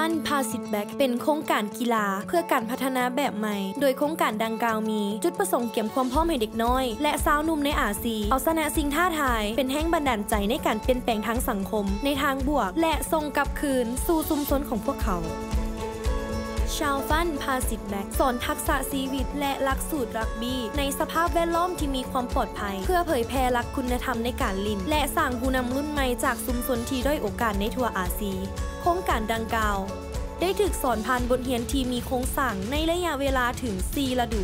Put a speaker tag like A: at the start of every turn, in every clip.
A: นพาสิทธิ์แบ็กเป็นโครงการกีฬาเพื่อการพัฒนาแบบใหม่โดยโครงการดังกล่าวมีจุดประสงค์เกี่ยมความพร้อมให้เด็กน้อยและสาวหนุ่มในอาซีเอาชนะสิ่งท้าทายเป็นแห่งบันดาลใจในการเปลี่ยนแปลงทางสังคมในทางบวกและส่งกลับคืนสู่ชุมชนของพวกเขาชาวฟันพาสิทธิ์แบ็กสอนทักษะชีวิตและหลักสูตรรักบี้ในสภาพแวดล้อมที่มีความปลอดภัยเพื่อเผยแพร่หลักคุณธรรมในการเล่นและสร้างผู้นำรุ่นใหม่จากชุมชนที่ด้อยโอกาสในทั่วอาซีโครงการดังกล่าวได้ถูกสอนผ่านบทเรียนที่มีโครงสร้างในระยะเวลาถึง4 ฤดู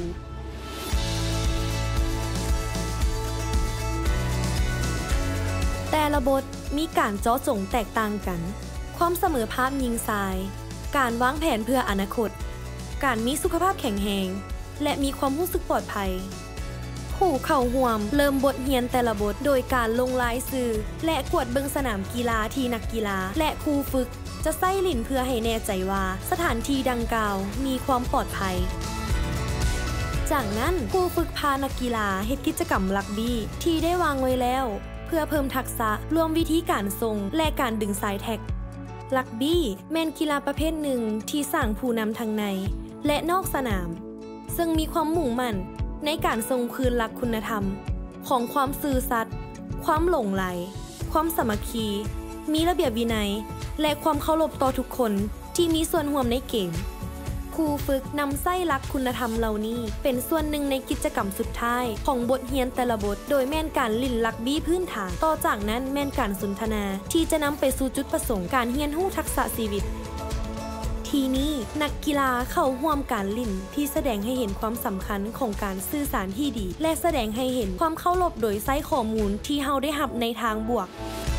A: แต่ละบทมีการเจาะจงแตกต่างกันความเสมอภาคยิงทรายการวางแผนเพื่ออนาคตการมีสุขภาพแข็งแรงและมีความรู้สึกปลอดภัยผู้เข้าร่วมเริ่มบทเรียนแต่ละบทโดยการลงรายชื่อและกวดเบิงสนามกีฬาที่นักกีฬาและครูฝึกจะใส่ลิ้นเพื่อให้แน่ใจว่าสถานที่ดังกล่าวมีความปลอดภัยจากนั้นครูฝึกพานักกีฬาเฮ็ดกิจกรรมรักบี้ที่ได้วางไว้แล้วเพื่อเพิ่มทักษะรวมวิธีการทรงและการดึงสายแท็กรักบี้แม่นกีฬาประเภทหนึ่งที่สร้างผู้นำทั้งในและนอกสนามซึ่งมีความมุ่งมั่นในการทรงคืนหลักคุณธรรมของความซื่อสัตย์ความหลงไหลความสามัคคีมีระเบียบวินัยและความเคารพต่อทุกคนที่มีส่วนร่วมในเกมครูฝึกนำไส้หลักคุณธรรมเหล่านี้เป็นส่วนหนึ่งในกิจกรรมสุดท้ายของบทเรียนแต่ละบทโดยแม่นการลิ่นรักบี้พื้นฐานต่อจากนั้นแม่นการสนทนาที่จะนำไปสู่จุดประสงค์การเรียนรู้ทักษะชีวิตทีนี้นักกีฬาเข้าร่วมการลิ่นที่แสดงให้เห็นความสำคัญของการสื่อสารที่ดีและแสดงให้เห็นความเคารพโดยใช้ข้อมูลที่เฮาได้รับในทางบวก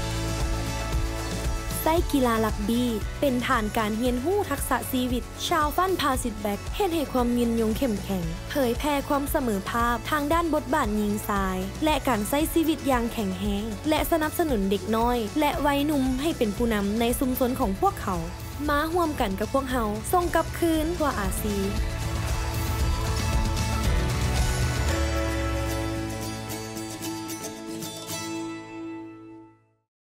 A: ใต้กีฬารักบี้เป็นฐานการเรียนรู้ทักษะชีวิตชาวฟันพาสิทธิ์แบ็กเฮ็ดให้ความยืนยงเข้มแข็งเผยแพร่ความเสมอภาคทางด้านบทบาทยิงทรายและการใช้ชีวิตอย่างแข็งแรงและสนับสนุนเด็กน้อยและวัยหนุ่มให้เป็นผู้นำในชุมชนของพวกเขามาร่วมกันกับพวกเฮาส่งกลับคืนทั่วอาซี